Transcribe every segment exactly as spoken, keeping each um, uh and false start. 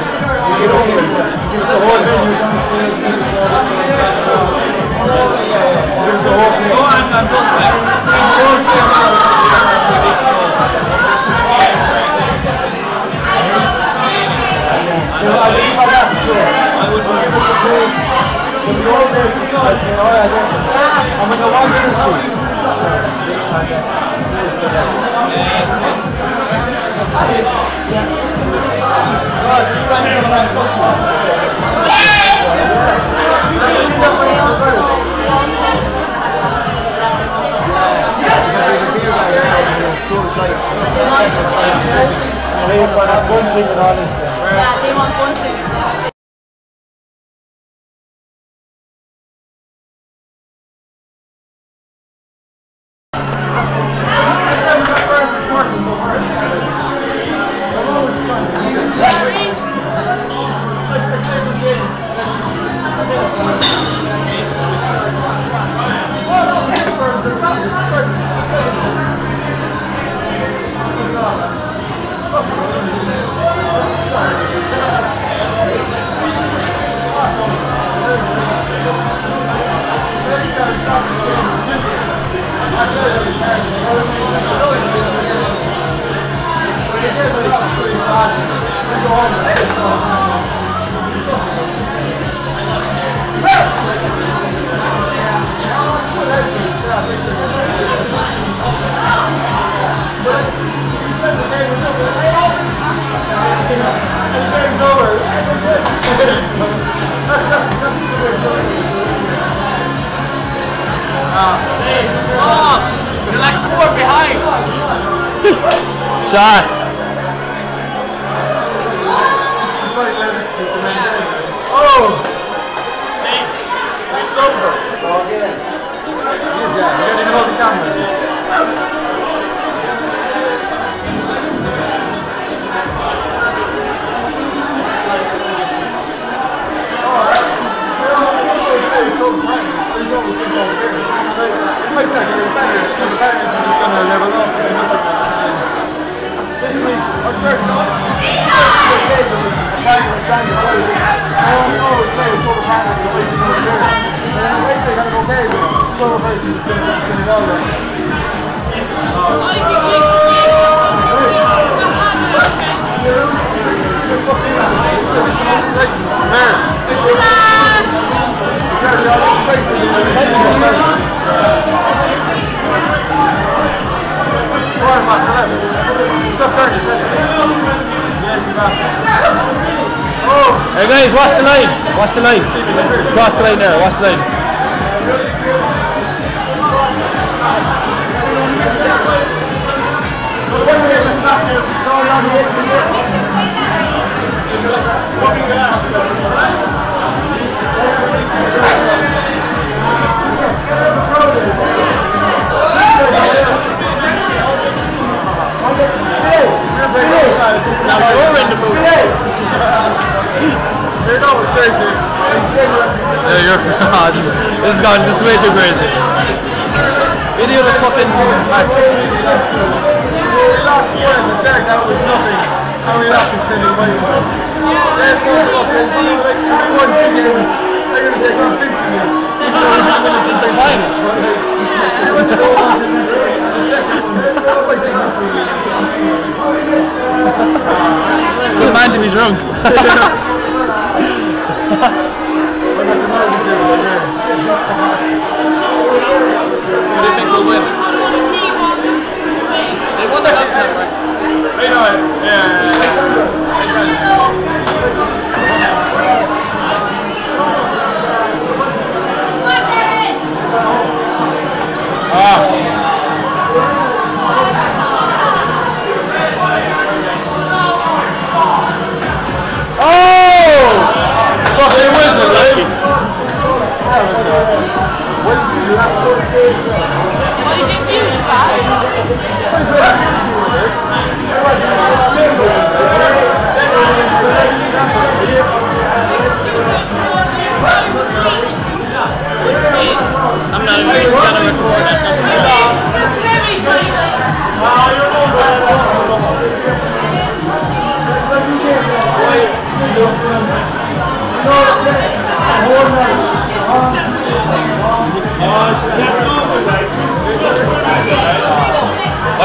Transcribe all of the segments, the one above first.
Yeah, they want one thing. You're like four behind. Shot. Oh. Hey, you're sober. Hey guys, watch the line. Watch the line. Cross the line there. Watch the line. Now you're in the mood. You're going crazy. Yeah, you're. Oh, this, this is gone. This is way too crazy. Video the fucking match. We lost one in the deck. That was nothing. And we lost in semi final. That's all fucking. Like, we won two games. They're going to say convincing you. Even though we didn't win the semi final. It was so hard to lose the second one. That was like the last one. It's a man to be drunk. Who do you think will win? They won their half time, right? They know it. Yeah. What did you do?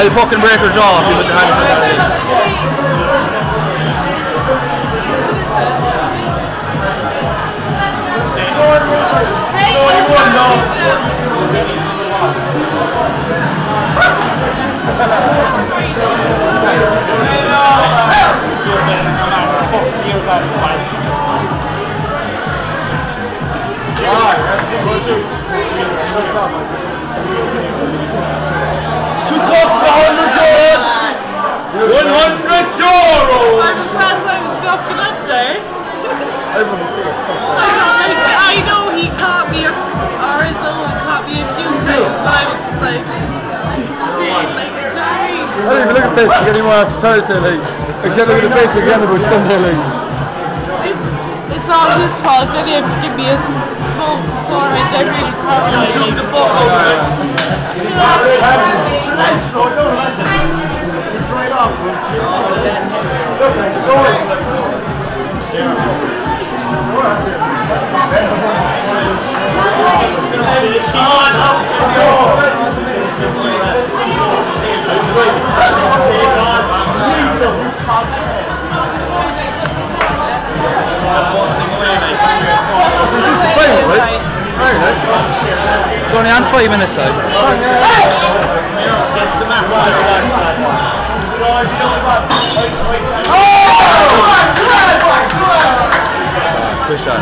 I'll fucking break her jaw if you put your hand in front of her. Two cups, a hundred euros. One hundred euros. I was fast, I was ducking up there. Everyone see it. I, I know he caught me, or, or his own caught me a few times, but I was just like, staying like a giant. I don't even look at Facebook anymore after Thursday, like. Except look at the Facebook again about Sunday, like. It's, it's all his fault. I didn't give me a smoke beforehand. I really probably shoot the fuck over it. It's only on five minutes out. Good shot.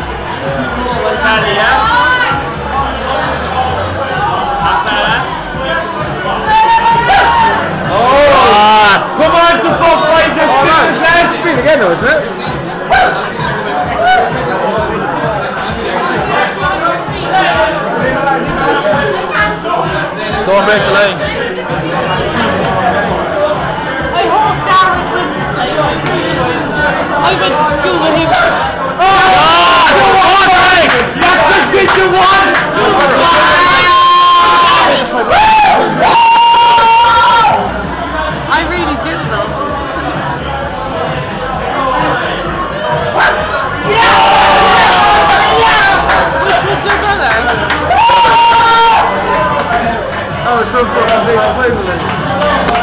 Oh! Come on to fuck right, just last screen again though, isn't it? Don't break the line. I hope Darren wins. Like, I really I went to school with him. Oh! That's the shit you want! I really do though. Which one's your brother? Oh, it's so fucking big.